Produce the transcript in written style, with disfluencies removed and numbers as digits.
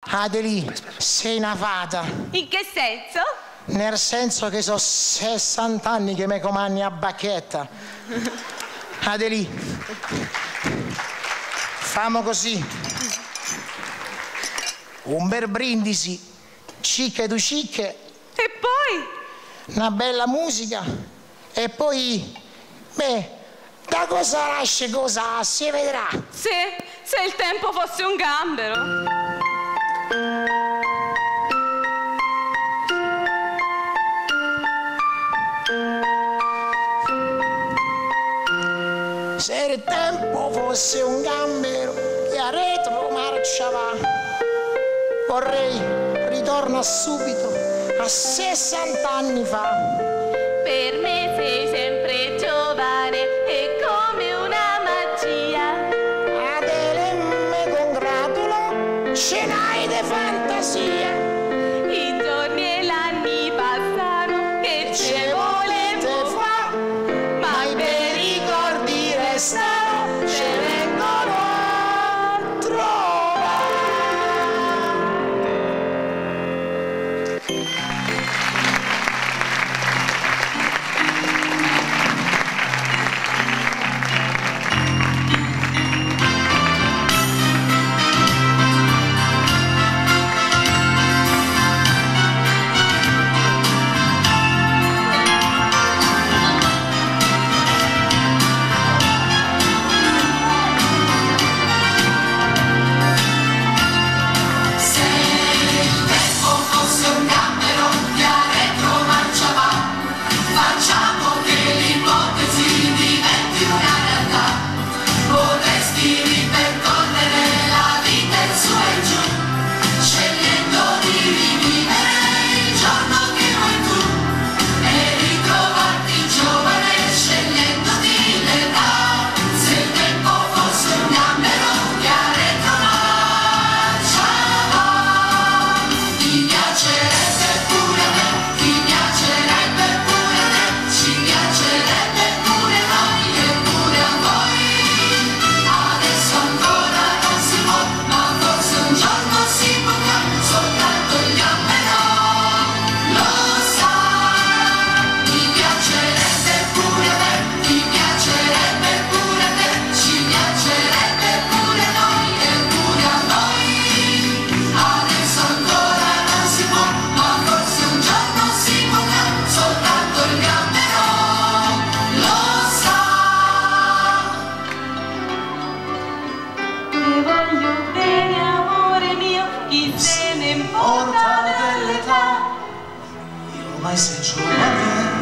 Adeli, sei una fata. In che senso? Nel senso che so 60 anni che mi comandi a bacchetta. Adeli, famo così. Un bel brindisi, cicche tu cicche. E poi? Una bella musica. E poi, beh, da cosa nasce cosa si vedrà. Sì, se il tempo fosse un gambero. Se il tempo fosse un gambero che a retro marcia va, vorrei ritorna subito a 60 anni fa. Per me sei sempre giovane, è come una magia. Adele, me congratulo, ce n'hai di fantasia. I giorni e l'anni passano, che ci volete fa, ma i bei ricordi restano, ce vengono a trovare. Ormai sei giovane